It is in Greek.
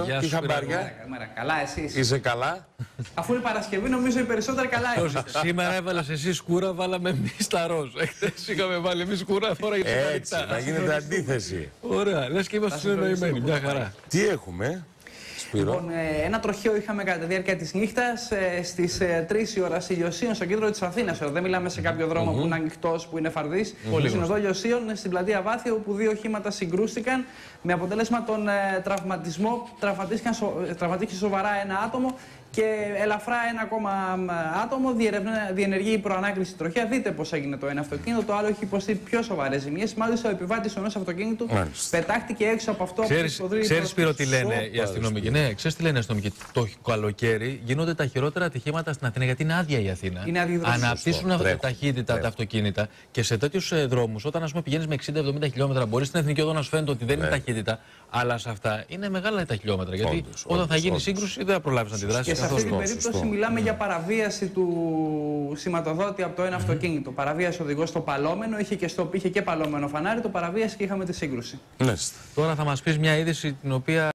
Τι χαμπάρια? Καλά, εσείς? Είσαι καλά? Αφού είναι Παρασκευή, νομίζω οι περισσότεροι καλά είναι. Σήμερα έβαλες εσύ σκούρα, βάλαμε εμείς τα ροζ. Εχθές είχαμε βάλει εμείς σκούρα, φορά για τα Έτσι, να γίνεται αντίθεση. Ωραία, λες και είμαστε συνεννοημένοι, μια χαρά. Τι έχουμε, Σπύρο? Λοιπόν, ένα τροχαίο είχαμε κατά τη διάρκεια της νύχτας στις 3 η ώρα στη Λιωσίων, στο κέντρο της Αθήνας. Δεν μιλάμε σε κάποιο δρόμο που είναι ανοιχτός, που είναι φαρδής. Στην οδό Λιωσίων, στην πλατεία Βάθιο, όπου δύο οχήματα συγκρούστηκαν με αποτέλεσμα τον τραυματισμό. Τραυματίστηκε σοβαρά ένα άτομο και ελαφρά ένα ακόμα άτομο. Διενεργεί η προανάκριση τροχαία. Δείτε πώς έγινε το ένα αυτοκίνητο. Το άλλο έχει υποστεί πιο σοβαρές ζημιές. Μάλιστα, ο επιβάτης ενός αυτοκίνητου πετάχτηκε έξω από αυτό. Ξέρεις, Σπύρο, τι λένε οι αστυνομικοί? Ναι, ξέρεις τι λένε οι αστυνομικοί? Το καλοκαίρι γίνονται τα χειρότερα ατυχήματα στην Αθήνα, γιατί είναι άδεια η Αθήνα. Αναπτύσσουν ταχύτητα τα αυτοκίνητα και σε τέτοιους δρόμους, όταν ας πούμε πηγαίνεις με 60-70 χιλιόμετρα, μπορεί στην εθνική οδό να σου φαίνεται ότι δεν είναι ταχύτητα, αλλά σε αυτά είναι μεγάλα τα χιλιόμετρα. Γιατί όταν θα γίνει σύγκρουση δεν θα προλάβεις να αντιδράσεις. Και σε αυτή την περίπτωση μιλάμε για παραβίαση του σηματοδότη από το ένα αυτοκίνητο. Παραβίαση οδηγός στο παλόμενο, είχε και παλόμενο φανάρι, το παραβίαση και είχαμε τη σύγκρουση. Τώρα θα μας πεις μια είδηση την οποία